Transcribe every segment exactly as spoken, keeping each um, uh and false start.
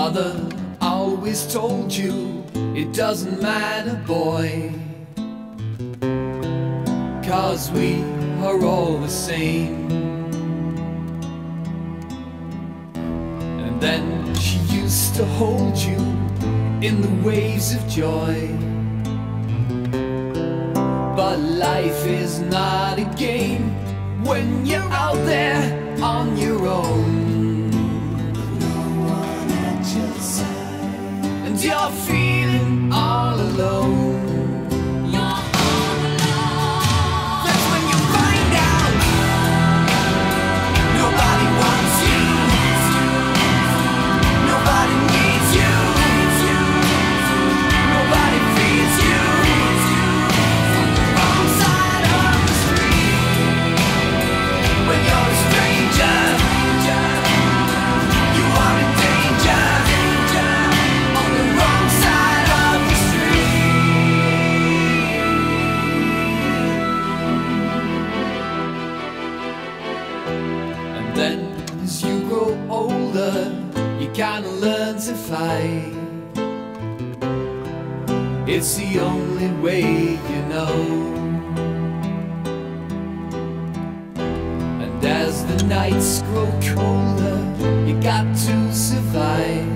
mother always told you it doesn't matter, boy, 'cause we are all the same. And then she used to hold you in the waves of joy. But life is not a game when you're out there on your own. And you're feeling all alone. You're all alone. That's when you find out nobody wants you, nobody needs you, nobody feeds you. On the wrong side of the street, when you're a stranger, you are in danger. Then as you grow older, you kinda learn to fight. It's the only way you know. And as the nights grow colder, you got to survive.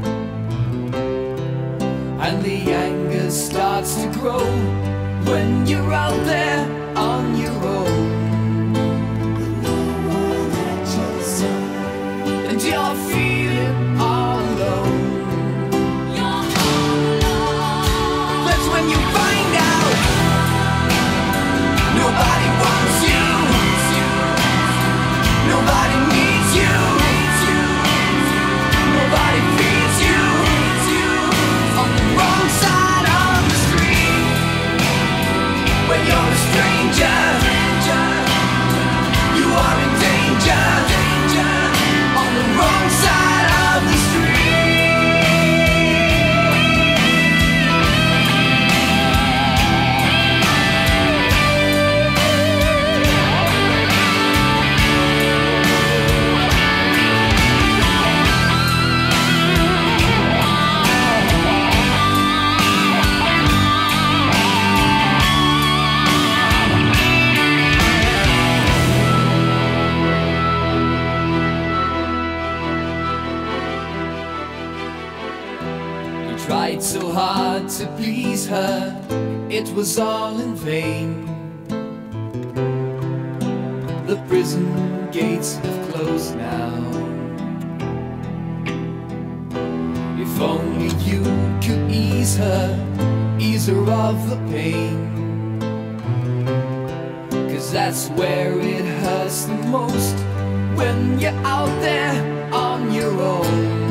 And the anger starts to grow when you're out there on your own. And you're feeling all alone. You're all alone. That's when you find out nobody wants you, nobody needs you, nobody feeds you. On the wrong side of the street, when you're a stranger, you are in danger. Wrong side of the Tried so hard to please her, it was all in vain. The prison gates have closed now. If only you could ease her, ease her of the pain, 'cause that's where it hurts the most, when you're out there on your own.